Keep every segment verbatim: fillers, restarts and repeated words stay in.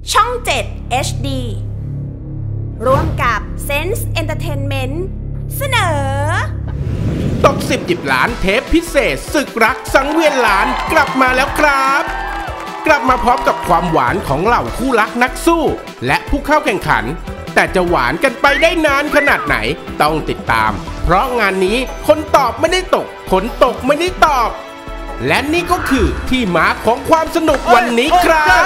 ช่อง เจ็ด เอช ดี ร่วมกับ Sense Entertainment เสนอตกสิบหยิบล้านเทปพิเศษศึกรักสังเวียนล้านกลับมาแล้วครับกลับมาพร้อมกับความหวานของเหล่าคู่รักนักสู้และผู้เข้าแข่งขันแต่จะหวานกันไปได้นานขนาดไหนต้องติดตามเพราะงานนี้คนตอบไม่ได้ตกคนตกไม่ได้ตอบและนี่ก็คือที่มาของความสนุกวันนี้ครับ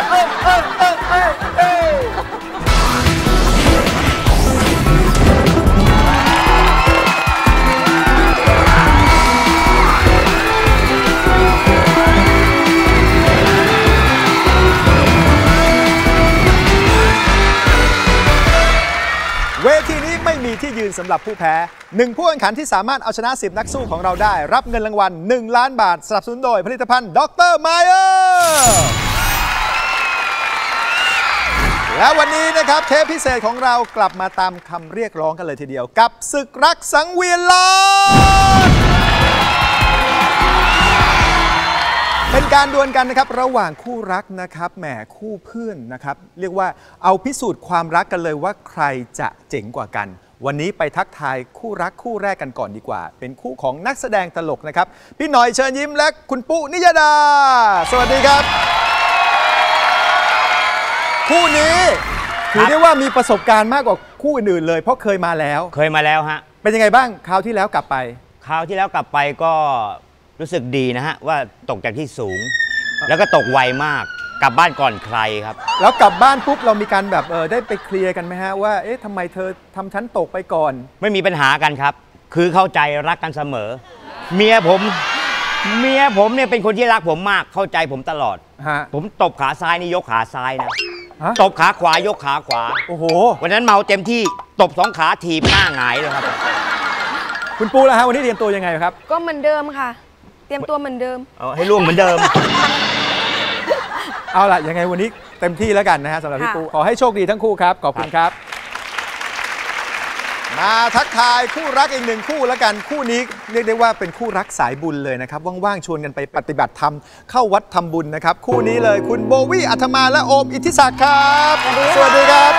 เวทีนี้ไม่มีที่ยืนสำหรับผู้แพ้หนึ่งผู้แข่งขันที่สามารถเอาชนะสิบนักสู้ของเราได้รับเงินรางวัลหนึ่งล้านบาทสนับสนุนโดยผลิตภัณฑ์ด็อกเตอร์ไมเออร์และวันนี้นะครับเทปพิเศษของเรากลับมาตามคำเรียกร้องกันเลยทีเดียวกับศึกรักสังเวียนล้านเป็นการดวลกันนะครับระหว่างคู่รักนะครับแหมคู่เพื่อนนะครับเรียกว่าเอาพิสูจน์ความรักกันเลยว่าใครจะเจ๋งกว่ากันวันนี้ไปทักทายคู่รักคู่แรกกันก่อนดีกว่าเป็นคู่ของนักแสดงตลกนะครับพี่หน่อยเชิญยิ้มและคุณปุ๊นิยดาสวัสดีครับคู่นี้ถือได้ว่ามีประสบการณ์มากกว่าคู่อื่นๆเลยเพราะเคยมาแล้วเคยมาแล้วฮะเป็นยังไงบ้างคราวที่แล้วกลับไปคราวที่แล้วกลับไปก็รู้สึกดีนะฮะว่าตกจากที่สูงแล้วก็ตกไวมากกลับบ้านก่อนใครครับแล้วกลับบ้านปุ๊บเรามีการแบบเออได้ไปเคลียร์กันไหมฮะว่าเอ๊ะทำไมเธอทำฉันตกไปก่อนไม่มีปัญหากันครับคือเข้าใจรักกันเสมอเมียผมเมียผมเนี่ยเป็นคนที่รักผมมากเข้าใจผมตลอดผมตบขาซ้ายนี่ยกขาซ้ายนะตบขาขวายกขาขวาโอ้โหวันนั้นเมาเต็มที่ตบสองขาถีบหน้าหงายเลยครับคุณปูล่ะฮะวันนี้เตรียมตัวยังไงครับก็เหมือนเดิมค่ะเตรียมตัวเหมือนเดิมเอาให้ล่วงเหมือนเดิมเอาล่ะยังไงวันนี้เต็มที่แล้วกันนะฮะสำหรับพี่ปูขอให้โชคดีทั้งคู่ครับขอบคุณครับมาทักทายคู่รักอีกหนึ่งคู่แล้วกันคู่นี้เรียกได้ว่าเป็นคู่รักสายบุญเลยนะครับว่างๆชวนกันไปปฏิบัติธรรมเข้าวัดทำบุญนะครับคู่นี้เลยคุณโบวี่อัธมาและโอมอิทธิศักดิ์ครับสวัสดีครับ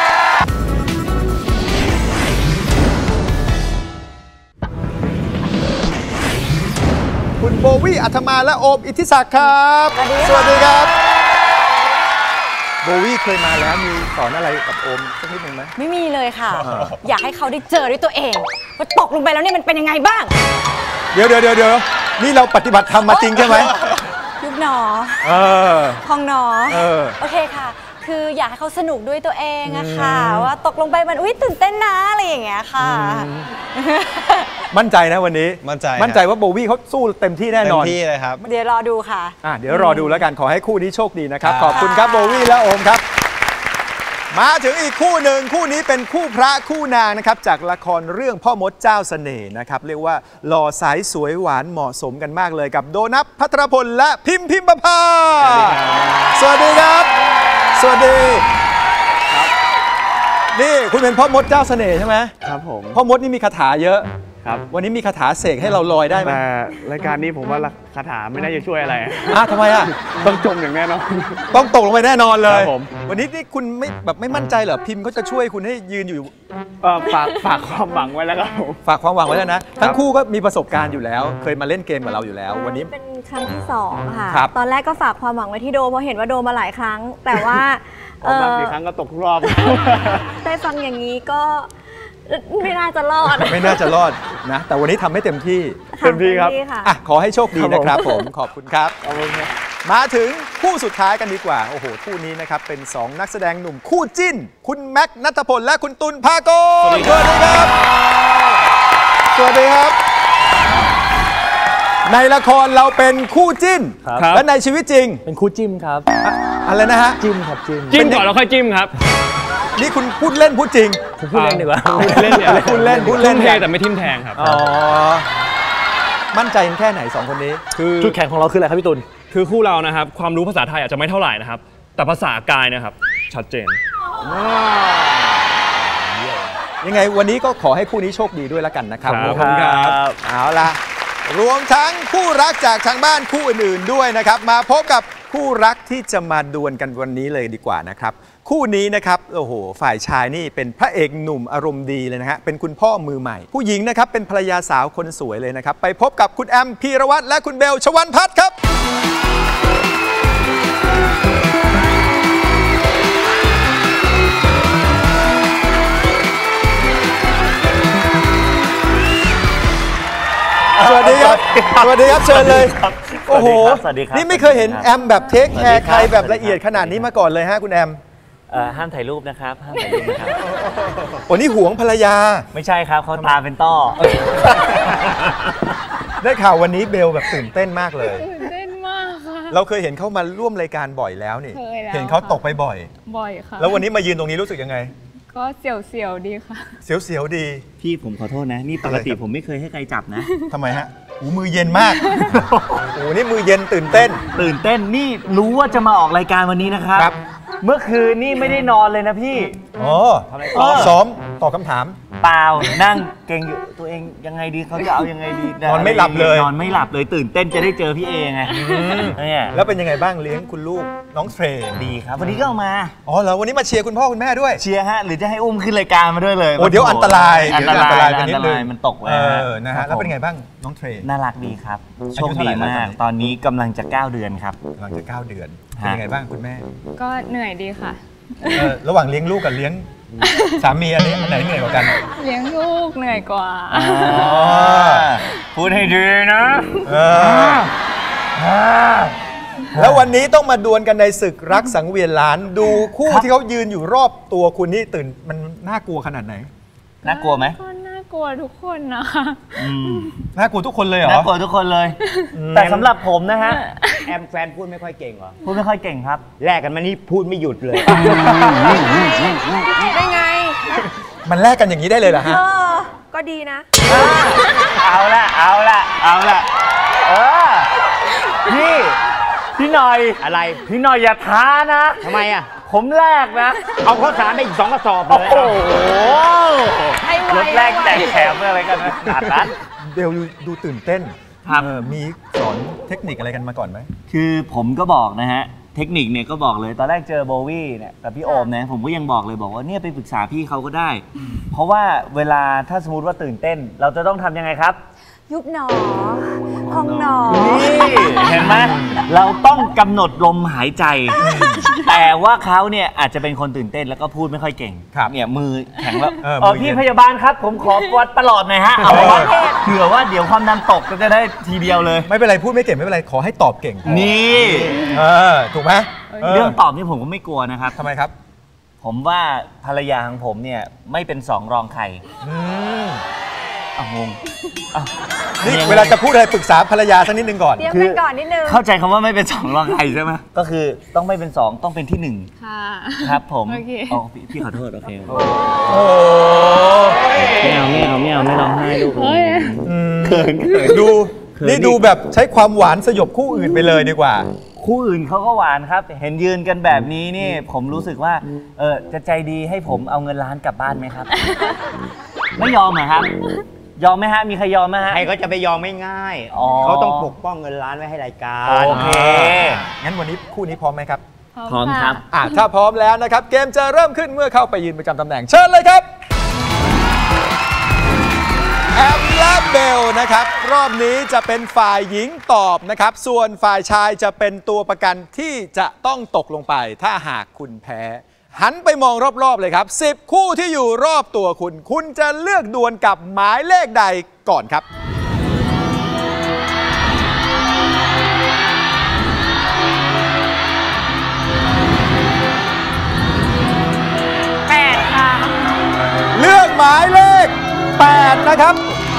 คุณโบวี่อัธมาและโอมอิทธิศักดิ์ครับสวัสดีครับโบวี่เคยมาแล้วมีสอนอะไรกับโอมสักนิดหนึ่งไหมไม่มีเลยค่ะ อยากให้เขาได้เจอด้วยตัวเองว่าตกลงไปแล้วเนี่ยมันเป็นยังไงบ้างเดี๋ยวเดี๋ยวเดี๋ยวเดี๋ยวนี่เราปฏิบัติธรรมมาจริงใช่ไหมยุบหนอเออพองหนอเออโอเคค่ะคืออยากให้เขาสนุกด้วยตัวเองอะค่ะว่าตกลงไปมันอุ้ยตื่นเต้นนะอะไรอย่างเงี้ยค่ะมั่นใจนะวันนี้มั่นใจมั่นใจว่าโบวี่เขาสู้เต็มที่แน่นอนเต็มที่เลยครับเดี๋ยวรอดูค่ะอ่ะเดี๋ยวรอดูแล้วกันขอให้คู่นี้โชคดีนะครับขอบคุณครับโบวี่และโอมครับมาถึงอีกคู่หนึ่งคู่นี้เป็นคู่พระคู่นางนะครับจากละครเรื่องพ่อมดเจ้าเสน่ห์นะครับเรียกว่าหล่อใสสวยหวานเหมาะสมกันมากเลยกับโดนัทภัทรพลและพิมพิมประภาสวัสดีครับสวัสดีนี่คุณเป็นพ่อมดเจ้าเสน่ห์ใช่ไหมครับผมพ่อมดนี่มีคาถาเยอะครับวันนี้มีคาถาเสกให้เราลอยได้ไหมแต่รายการนี้ผมว่าคาถาไม่น่าจะช่วยอะไรอ่ะทำไมอ่ะต้องจมอย่างแน่นอนต้องตกลงไปแน่นอนเลยวันนี้นี่คุณไม่แบบไม่มั่นใจเหรอพิมพ์เขาจะช่วยคุณให้ยืนอยู่ฝากฝากความหวังไว้แล้วครับฝากความหวังไว้แล้วนะทั้งคู่ก็มีประสบการณ์อยู่แล้วเคยมาเล่นเกมกับเราอยู่แล้ววันนี้เป็นครั้งที่สองค่ะตอนแรกก็ฝากความหวังไว้ที่โดเพราะเห็นว่าโดมาหลายครั้งแต่ว่าบางครั้งก็ตกทุกรอบได้ฟังอย่างนี้ก็ไม่น่าจะรอดไม่น่าจะรอดนะแต่วันนี้ทำให้เต็มที่เต็มที่ครับอ่ะขอให้โชคดีนะครับผมขอบคุณครับมาถึงคู่สุดท้ายกันดีกว่าโอ้โหคู่นี้นะครับเป็นสองนักแสดงหนุ่มคู่จิ้นคุณแม็กซ์ณัฐพลและคุณตุลภากรสวัสดีครับสวัสดีครับในละครเราเป็นคู่จิ้นและในชีวิตจริงเป็นคู่จิ้มครับอะไรนะฮะจิ้มครับจิ้มจิ้มก่อนแล้วค่อยจิ้มครับนี่คุณพูดเล่นพูดจริงผมพูดเล่นดีกว่าพูดเล่นเนี่ยพูดเล่นพูดเล่นแต่ไม่ทิ่มแทงครับอ๋อมั่นใจแค่ไหนสองคนนี้คือจุดแข็งของเราคืออะไรครับพี่ตุลคือคู่เรานะครับความรู้ภาษาไทยอาจจะไม่เท่าไหร่นะครับแต่ภาษากายนะครับชัดเจนยังไงวันนี้ก็ขอให้คู่นี้โชคดีด้วยแล้วกันนะครับขอบคุณครับเอาล่ะรวมทั้งคู่รักจากทางบ้านคู่อื่นๆด้วยนะครับมาพบกับคู่รักที่จะมาดวลกันวันนี้เลยดีกว่านะครับคู่นี้นะครับโอ้โหฝ่ายชายนี่เป็นพระเอกหนุ่มอารมณ์ดีเลยนะฮะเป็นคุณพ่อมือใหม่ผู้หญิงนะครับเป็นภรรยาสาวคนสวยเลยนะครับไปพบกับคุณแอมพีรวัตรและคุณเบลชวรรณพัฒน์ครับสวัสดีครับสวัสดีครับเชิญเลยโอ้โหนี่ไม่เคยเห็นแอมแบบเทคแคร์ใครแบบละเอียดขนาดนี้มาก่อนเลยฮะคุณแอมห้ามถ่ายรูปนะครับห้ามถ่ายรูปนะครับโอ้นี่หวงภรรยาไม่ใช่ครับเขาตาเป็นต้อได้ข่าววันนี้เบลแบบตื่นเต้นมากเลยตื่นเต้นมากค่ะเราเคยเห็นเขามาร่วมรายการบ่อยแล้วนี่เห็นเขาตกไปบ่อยบ่อยค่ะแล้ววันนี้มายืนตรงนี้รู้สึกยังไงก็เสียวๆดีค่ะเสียวๆดีพี่ผมขอโทษนะนี่ปกติผมไม่เคยให้ใครจับนะทำไมฮะโอ้มือเย็นมากโอ้นี่มือเย็นตื่นเต้นตื่นเต้นนี่รู้ว่าจะมาออกรายการวันนี้นะครับเมื่อคืนนี่ไม่ได้นอนเลยนะพี่อ๋อซ้อมตอบคำถามเปล่านั่งเก่งอยู่ตัวเองยังไงดีเขาจะเอายังไงดีนอนไม่หลับเลยนอนไม่หลับเลยตื่นเต้นจะได้เจอพี่เอไงเนี่ยแล้วเป็นยังไงบ้างเลี้ยงคุณลูกน้องเทรดีครับวันนี้ก็เอามาอ๋อเหรอวันนี้มาเชียร์คุณพ่อคุณแม่ด้วยเชียร์ฮะหรือจะให้อุ้มขึ้นรายการมาด้วยเลยโอ้เดี๋ยวอันตรายอันตรายอันตรายมันตกเออนะฮะแล้วเป็นไงบ้างน้องเทรน่ารักดีครับโชคดีมากตอนนี้กำลังจะเก้าเดือนครับกำลังจะเก้าเดือนเป็นยังไงบ้างคุณแม่ก็เหนื่อยดีค่ะระหว่างเลี้ยงลูกกับเลี้ยงสามีอันนี้อันไหนเหนื่อยกว่ากันเลี้ยงลูกเหนื่อยกว่าพูดให้ดีนะแล้ววันนี้ต้องมาดวลกันในศึกรักสังเวียนล้านดูคู่ที่เขายืนอยู่รอบตัวคุณนี่ตื่นมันน่ากลัวขนาดไหนน่ากลัวไหมก็น่ากลัวทุกคนนะน่ากลัวทุกคนเลยเหรอน่ากลัวทุกคนเลยแต่สำหรับผมนะฮะแอมแฟนพูดไม่ค่อยเก่งเหรอพูดไม่ค่อยเก่งครับแลกกันมานี่พูดไม่หยุดเลยได้ไงมันแลกกันอย่างนี้ได้เลยเหรอฮะก็ดีนะเอาละเอาละเอาละเออพี่พี่หน่อยอะไรพี่หน่อยอย่าท้านะทำไมอ่ะผมแลกนะเอาข้าวสารไปอีกสองกระสอบเลยโอ้โหรถแรกแจกแถมอะไรกันนะขนาดนั้นเบลดูตื่นเต้นครับมีสอนเทคนิคอะไรกันมาก่อนไหมคือผมก็บอกนะฮะเทคนิคเนี่ยก็บอกเลยตอนแรกเจอโบวี่เนี่ยกับพี่โอมเนี่ยผมก็ยังบอกเลยบอกว่าเนี่ยไปปรึกษาพี่เขาก็ได้เพราะว่าเวลาถ้าสมมติว่าตื่นเต้นเราจะต้องทำยังไงครับยุบหนอพองหนอนี่เห็นไหมเราต้องกำหนดลมหายใจแต่ว่าเขาเนี่ยอาจจะเป็นคนตื่นเต้นแล้วก็พูดไม่ค่อยเก่งเนี่ยมือแข็งแล้วเออพี่พยาบาลครับผมขอวัดประหลอดหน่อยฮะเอาไว้เผื่อว่าเดี๋ยวความดันตกก็จะได้ทีเดียวเลยไม่เป็นไรพูดไม่เก่งไม่เป็นไรขอให้ตอบเก่งนี่เออถูกไหมเรื่องตอบนี่ผมก็ไม่กลัวนะครับทำไมครับผมว่าภรรยาของผมเนี่ยไม่เป็นสองรองใครอ้าวงงนี่เวลาจะพูดอะไรปรึกษาภรรยาสักนิดนึงก่อนเตรียมกันก่อนนิดนึงเข้าใจคำว่าไม่เป็นสองรองใครใช่ไหมก็คือต้องไม่เป็นสองต้องเป็นที่หนึ่งค่ะครับผมโอเคอ๋อพี่ขอโทษโอเคโอ้ไม่เอาไม่เอาไม่เอาไม่ร้องไห้ลูกเขินเขินดูนี่ดูแบบใช้ความหวานสยบคู่อื่นไปเลยดีกว่าคู่อื่นเขาก็หวานครับเห็นยืนกันแบบนี้นี่ผมรู้สึกว่าเออจะใจดีให้ผมเอาเงินล้านกลับบ้านไหมครับไม่ยอมเหรอครับยอมไหมฮะมีใครยอมไหมฮะใครก็จะไปยอมไม่ง่ายเขาต้องปกป้องเงินล้านไว้ให้รายการโอเคงั้นวันนี้คู่นี้พร้อมไหมครับพร้อมครับอ่ะถ้าพร้อมแล้วนะครับเกมจะเริ่มขึ้นเมื่อเข้าไปยืนประจำตำแหน่งเชิญเลยครับแอมและเบลนะครับรอบนี้จะเป็นฝ่ายหญิงตอบนะครับส่วนฝ่ายชายจะเป็นตัวประกันที่จะต้องตกลงไปถ้าหากคุณแพ้หันไปมองรอบๆเลยครับสิบคู่ที่อยู่รอบตัวคุณคุณจะเลือกดวลกับหมายเลขใดก่อนครับแปดค่ะเลือกหมายเลขแปดนะครับ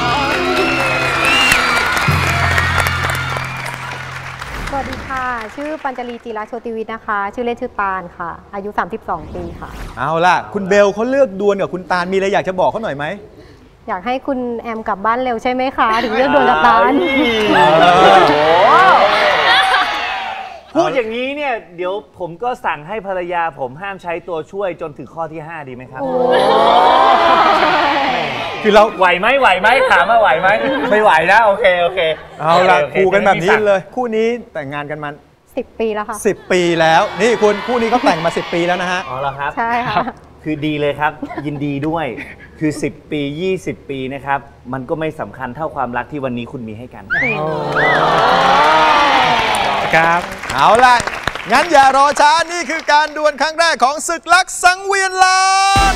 สวัสดีค่ะชื่อปัญจลีจิราโชติวิทย์นะคะชื่อเล่นชื่อตาลค่ะอายุสามสิบสองปีค่ะเอาล่ะคุณเบลเขาเลือกดวลกับคุณตาลมีอะไรอยากจะบอกเขาหน่อยไหมอยากให้คุณแอมกลับบ้านเร็วใช่ไหมคะถึงเลือกดวลกับตาลพูดอย่างนี้เนี่ยเดี๋ยวผมก็สั่งให้ภรรยาผมห้ามใช้ตัวช่วยจนถึงข้อที่ห้าดีไหมครับคือเราไหวไหมไหวไหมถามว่าไหวไหมไม่ไหวนะโอเคโอเคเอาล่ะคู่กันแบบนี้เลยคู่นี้แต่งงานกันมาสิบปีแล้วค่ะสิบปีแล้วนี่คุณคู่นี้เขาแต่งมาสิบปีแล้วนะฮะอ๋อเหรอครับใช่ค่ะคือดีเลยครับ ยินดีด้วยคือสิบปียี่สิบปีนะครับมันก็ไม่สำคัญเท่าความรักที่วันนี้คุณมีให้กันครับเอาล่ะงั้นอย่ารอช้านี่คือการดวลครั้งแรกของศึกรักสังเวียนล้าน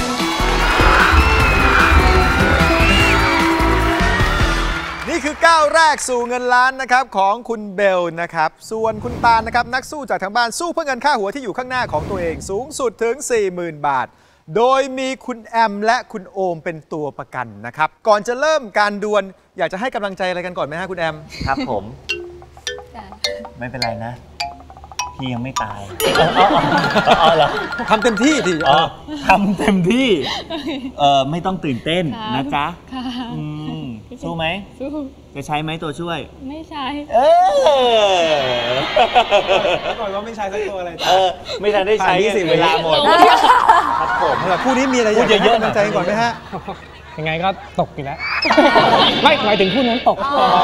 นี่คือก้าวแรกสู่เงินล้านนะครับของคุณเบลนะครับส่วนคุณตาลนะครับนักสู้จากทางบ้านสู้เพื่อเงินค่าหัวที่อยู่ข้างหน้าของตัวเองสูงสุดถึง สี่หมื่น บาทโดยมีคุณแอมและคุณโอมเป็นตัวประกันนะครับก่อนจะเริ่มการดวลอยากจะให้กำลังใจอะไรกันก่อนไหมฮะคุณแอมครับผมไม่เป็นไรนะพี่ยังไม่ตายอ๋อเหรอทำเต็มที่ดิอ๋อทำเต็มที่เออไม่ต้องตื่นเต้นนะจ๊ะสู้ไหมสู้จะใช้ไหมตัวช่วยไม่ใช้เออก่อนว่าไม่ใช้สักตัวอะไรเออไม่ทันได้ใช้เวลาหมดครับผมคู่นี้มีอะไรอยากจะให้กำลังใจก่อนไหมฮะยังไงก็ตกอยู่แล้วไม่หมายถึงคู่นั้นตก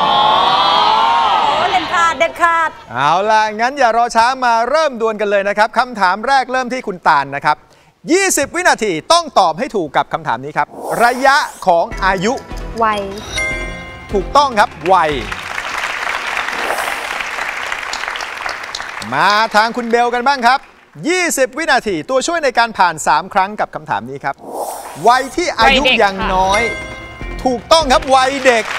เด็ดขาดเด็ดขาดเอาล่ะงั้นอย่ารอช้ามาเริ่มดวลกันเลยนะครับคำถามแรกเริ่มที่คุณตาลนะครับยี่สิบวินาทีต้องตอบให้ถูกกับคำถามนี้ครับระยะของอายุวัยถูกต้องครับวัยมาทางคุณเบลกันบ้างครับยี่สิบวินาทีตัวช่วยในการผ่านสามครั้งกับคำถามนี้ครับวัยที่อายุยังน้อยถูกต้องครับวัยเด็ก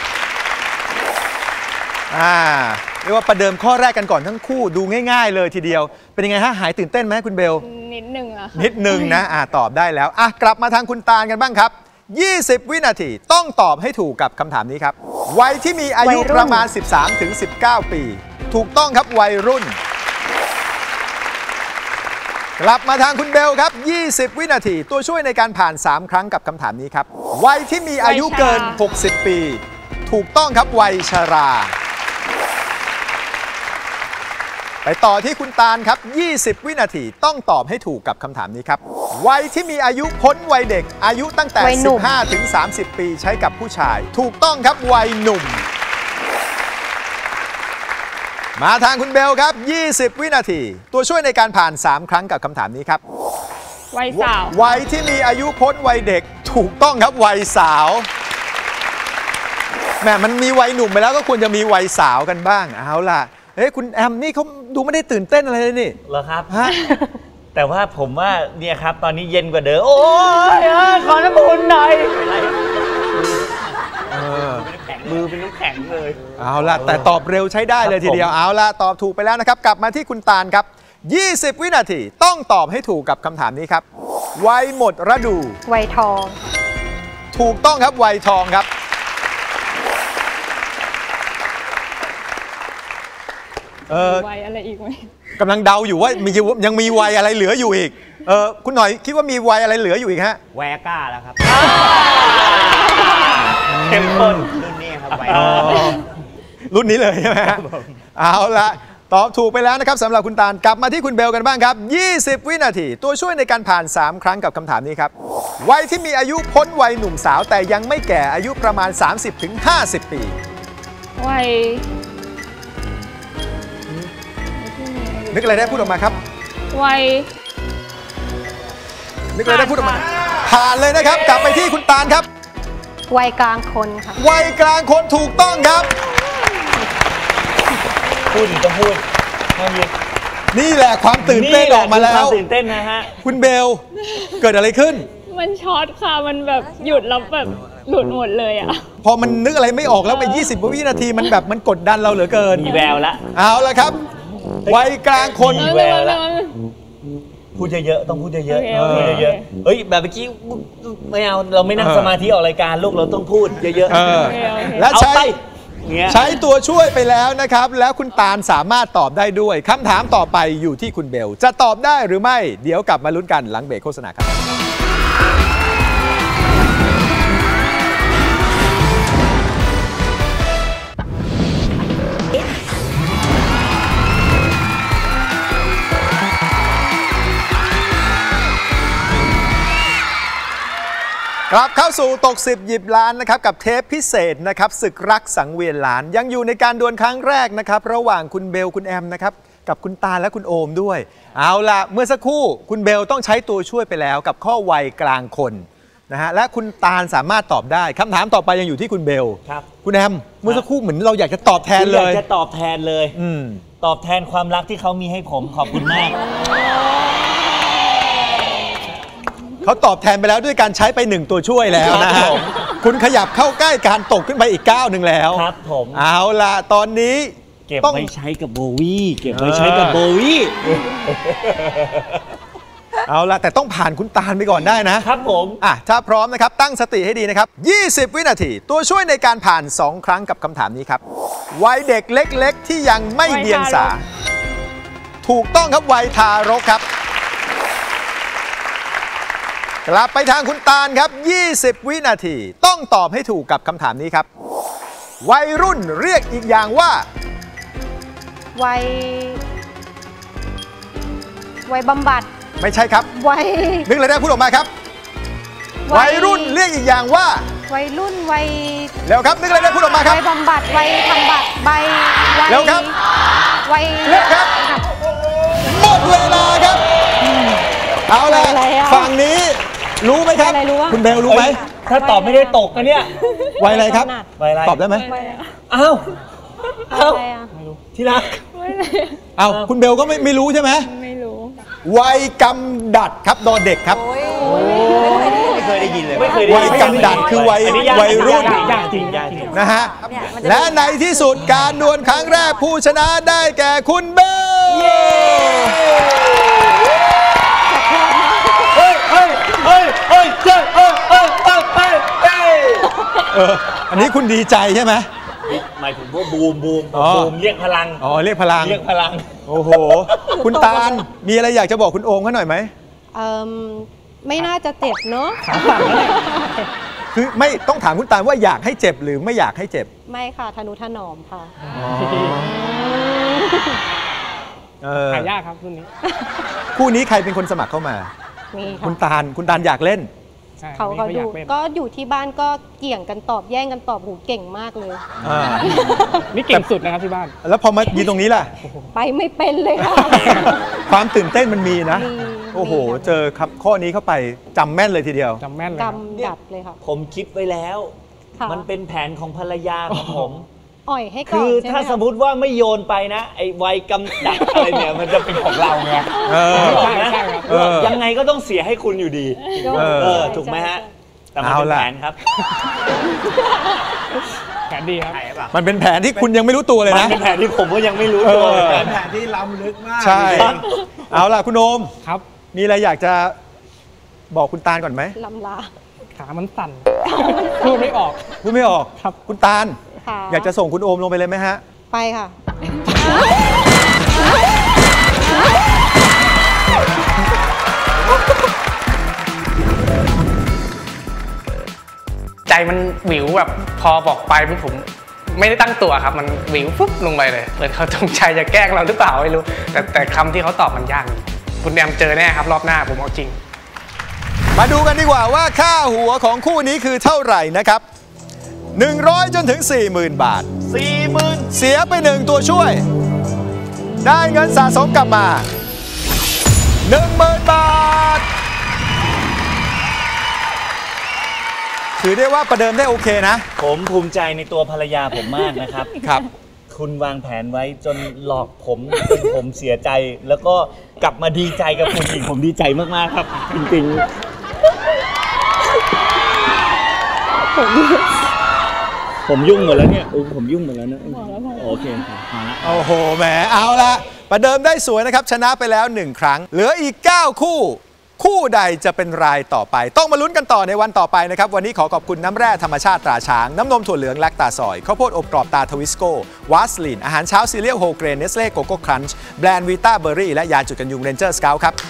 อ่าเรียกว่าประเดิมข้อแรกกันก่อนทั้งคู่ดูง่ายๆเลยทีเดียวเป็นยังไงฮะหายตื่นเต้นไหมคุณเบลนิดนึงอะนิดนึงนะอ่าตอบได้แล้วอ่ะกลับมาทางคุณตาลกันบ้างครับยี่สิบวินาทีต้องตอบให้ถูกกับคำถามนี้ครับวัยที่มีอายุประมาณ สิบสามถึงสิบเก้า ปีถูกต้องครับวัยรุ่นกลับมาทางคุณเบลครับยี่สิบวินาทีตัวช่วยในการผ่านสามครั้งกับคำถามนี้ครับวัยที่มีอายุเกินหกสิบปีถูกต้องครับวัยชราไปต่อที่คุณตาลครับยี่สิบวินาทีต้องตอบให้ถูกกับคำถามนี้ครับวัยที่มีอายุพ้นวัยเด็กอายุตั้งแต่สิบห้าถึงสามสิบปีใช้กับผู้ชายถูกต้องครับวัยหนุ่มมาทางคุณเบลครับยี่สิบวินาทีตัวช่วยในการผ่านสามครั้งกับคำถามนี้ครับวัยสาววัยที่มีอายุพ้นวัยเด็กถูกต้องครับวัยสาวแหมมันมีวัยหนุ่มไปแล้วก็ควรจะมีวัยสาวกันบ้างเอาล่ะเฮ้ยคุณแอมนี่เขาดูไม่ได้ตื่นเต้นอะไรเลยนี่เหรอครับฮะแต่ว่าผมว่าเนี่ยครับตอนนี้เย็นกว่าเดิมโอ้ยขอน้ำอุ่นหน่อยมือเป็นน้ำแข็งเลยเอาล่ะแต่ตอบเร็วใช้ได้เลยทีเดียวเอาล่ะตอบถูกไปแล้วนะครับกลับมาที่คุณตาลครับยี่สิบวินาทีต้องตอบให้ถูกกับคำถามนี้ครับวัยหมดฤดูวัยทองถูกต้องครับวัยทองครับเออวัยอะไรอีกไหมกำลังเดาอยู่ว่ามียังมีวัยอะไรเหลืออยู่อีกเออคุณหน่อยคิดว่ามีวัยอะไรเหลืออยู่อีกฮะแวก้าแล้วครับเข้มข้นรุ่นนี้ครับวัยรุ่นนี้เลยใช่ไหมเอาละตอบถูกไปแล้วนะครับสำหรับคุณตาลกลับมาที่คุณเบลกันบ้างครับยี่สิบวินาทีตัวช่วยในการผ่านสามครั้งกับคำถามนี้ครับวัยที่มีอายุพ้นวัยหนุ่มสาวแต่ยังไม่แก่อายุประมาณ สามสิบถึงห้าสิบ ปีวัยนึกอะไรได้พูดออกมาครับวัยนึกอะไรได้พูดออกมาผ่านเลยนะครับกลับไปที่คุณตาลครับวัยกลางคนค่ะวัยกลางคนถูกต้องครับพูดต้องพูดนี่แหละความตื่นเต้นออกมาแล้วความตื่นเต้นนะฮะคุณเบลเกิดอะไรขึ้นมันช็อตค่ะมันแบบหยุดแล้วแบบหลุดหมดเลยอ่ะพอมันนึกอะไรไม่ออกแล้วไปยี่สิบวินาทีมันแบบมันกดดันเราเหลือเกินมีแววละเอาละครับวัยกลางคนมีแววละพูดเยอะๆต้องพูดเยอะๆพูดเยอะๆเฮ้ยแบบเมื่อกี้ไม่เอาเราไม่นั่งสมาธิออกรายการลูกเราต้องพูดเยอะๆและใช้ใช้ตัวช่วยไปแล้วนะครับแล้วคุณตาลสามารถตอบได้ด้วยคำถามต่อไปอยู่ที่คุณเบลจะตอบได้หรือไม่เดี๋ยวกลับมาลุ้นกันหลังเบรกโฆษณาครับกลับเข้าสู่ตกสิบหยิบล้านนะครับกับเทปพิเศษนะครับศึกรักสังเวียนล้านยังอยู่ในการดวลครั้งแรกนะครับระหว่างคุณเบลคุณแอมนะครับกับคุณตาลและคุณโอมด้วยเอาล่ะเมื่อสักครู่คุณเบลต้องใช้ตัวช่วยไปแล้วกับข้อวัยกลางคนนะฮะและคุณตาลสามารถตอบได้คำถามต่อไปยังอยู่ที่คุณเบลครับคุณแอมเมื่อสักครู่เหมือนเราอยากจะตอบแทนเลยอยากจะตอบแทนเลยอืมตอบแทนความรักที่เขามีให้ผมขอบคุณมากเขาตอบแทนไปแล้วด้วยการใช้ไปหนึ่งตัวช่วยแล้วนะฮะคุณขยับเข้าใกล้การตกขึ้นไปอีกก้าวหนึ่งแล้วครับผมเอาล่ะตอนนี้เก็บไว้ใช้กับโบวี่เก็บไว้ใช้กับโบวี่เอาล่ะแต่ต้องผ่านคุณตาลไปก่อนได้นะครับผมอ่ะถ้าพร้อมนะครับตั้งสติให้ดีนะครับยี่สิบวินาทีตัวช่วยในการผ่านสองครั้งกับคำถามนี้ครับวัยเด็กเล็กๆที่ยังไม่เดียงสาถูกต้องครับวัยทารกครับกลับไปทางคุณตาลครับยี่สิบวินาทีต้องตอบให้ถูกกับคำถามนี้ครับวัยรุ่นเรียกอีกอย่างว่าวัยวัยบำบัดไม่ใช่ครับวัยนึกอะไรได้พูดออกมาครับวัยรุ่นเรียกอีกอย่างว่าวัยรุ่นวัยเร็วครับนึกอะไรได้พูดออกมาครับวัยบำบัดวัยทำบัตรใบเร็วครับวัยเร็วครับหมดเวลาครับเอาละฝั่งนี้รู้ไหมครับคุณเบลรู้ไหมถ้าตอบไม่ได้ตกนะเนี่ยวัยอะไรครับวัยอะไรตอบได้ไหมอ้าวอ้าวที่รักอ้าวคุณเบลก็ไม่ไม่รู้ใช่ไหมไม่รู้วัยกำดัดครับดอเด็กครับไม่เคยได้ยินเลยวัยกำดัดคือวัยวัยรุ่นนะฮะและในที่สุดการดวลครั้งแรกผู้ชนะได้แก่คุณเบลเฮ้ยเฮ้ยเฮ้ยเฮ้ยเจ้าเออเออเออเออเอออันนี้คุณดีใจใช่ไหมหมายถึงว่าบูมบูมบูมเรียกพลังอ๋อเรียกพลังเรียกพลังโอ้โหคุณตาลมีอะไรอยากจะบอกคุณโอมเขาหน่อยไหมเอ่อไม่น่าจะเจ็บเนาะคือไม่ต้องถามคุณตาลว่าอยากให้เจ็บหรือไม่อยากให้เจ็บไม่ค่ะทนุถนอมค่ะหายากครับคู่นี้คู่นี้ใครเป็นคนสมัครเข้ามาคุณตาลคุณตาลอยากเล่นเขาเขาดูก็อยู่ที่บ้านก็เกี่ยงกันตอบแย่งกันตอบหูเก่งมากเลยนี่เก่งสุดนะครับที่บ้านแล้วพอมายืนตรงนี้ล่ะไปไม่เป็นเลยค่ะความตื่นเต้นมันมีนะโอ้โหเจอครับข้อนี้เข้าไปจำแม่นเลยทีเดียวจำแม่นเลยจำดับเลยค่ะผมคิดไว้แล้วมันเป็นแผนของภรรยาของผมอ่อยให้ก่อนคือถ้าสมมติว่าไม่โยนไปนะไอ้วัยกำดัดอะไรเนี่ยมันจะเป็นของเราไงใช่ใช่ครับยังไงก็ต้องเสียให้คุณอยู่ดีเออถูกไหมฮะแต่มันเป็นแผนครับแผนดีครับมันเป็นแผนที่คุณยังไม่รู้ตัวเลยนะมันเป็นแผนที่ผมก็ยังไม่รู้ตัวเป็นแผนที่ล้ำลึกมากใช่เอาล่ะคุณโอมครับมีอะไรอยากจะบอกคุณตาลก่อนไหมลำลาขามันสั่นพูดไม่ออกพูดไม่ออกครับคุณตาลอยากจะส่งคุณโอมลงไปเลยไหมฮะไปค่ะใจมันวิวแบบพอบอกไปปุ๊บผมไม่ได้ตั้งตัวครับมันวิวปุ๊บลงไปเลยเหมือนเขาจงใจจะแกล้งเราหรือเปล่าไม่รู้แต่แต่คำที่เขาตอบมันยากคุณแอมเจอแน่ครับรอบหน้าผมเอาจริงมาดูกันดีกว่าว่าค่าหัวของคู่นี้คือเท่าไหร่นะครับหนึ่งร้อยจนถึง สี่หมื่น บาทสี่หมื่นเสียไปหนึ่งตัวช่วยได้เงินสะสมกลับมา หนึ่งหมื่น บาทถือได้ว่าประเดิมได้โอเคนะผมภูมิใจในตัวภรรยาผมมากนะครับครับคุณวางแผนไว้จนหลอกผมจนผมเสียใจแล้วก็กลับมาดีใจกับคุณอีกผมดีใจมากๆครับจริงๆผมผมยุ่งหมดแล้วเนี่ยผมยุ่งหมดแล้วนะโอเคมาละโอ้โหแหมเอาละประเดิมได้สวยนะครับชนะไปแล้วหนึ่งครั้งเหลืออีกเก้าคู่คู่ใดจะเป็นรายต่อไปต้องมาลุ้นกันต่อในวันต่อไปนะครับวันนี้ขอขอบคุณน้ำแร่ธรรมชาติตราช้างน้ำนมถั่วเหลืองแลคตาซอยข้าวโพดอบกรอบตาทวิสโก้วาสลีนอาหารเช้าซีเรียลโฮเกรนเนสเล่โกโก้ครันช์แบรนด์วีต้าเบอร์รี่และยาจุดกันยุงเรนเจอร์สเกลครับ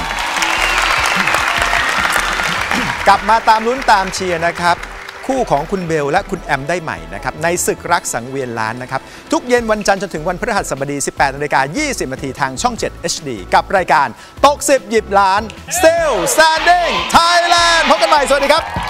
กลับมาตามลุ้นตามเชียร์นะครับคู่ของคุณเบลและคุณแอมได้ใหม่นะครับในศึกรักสังเวียนล้านนะครับทุกเย็นวันจันทร์จนถึงวันพฤหัสบดี สิบแปดนาฬิกายี่สิบนาทีทางช่อง เจ็ด เอช ดี กับรายการตกสิบหยิบล้าน Still Standing Thailand พบกันใหม่สวัสดีครับ